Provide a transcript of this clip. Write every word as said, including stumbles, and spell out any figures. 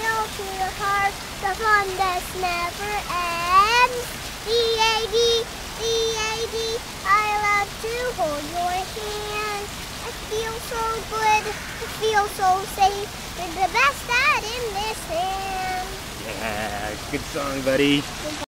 go to your heart, the fun that never ends. D A D, D A D, I love to hold your hand. I feel so good, I feel so safe. You're the best dad in this land. Yeah, good song, buddy.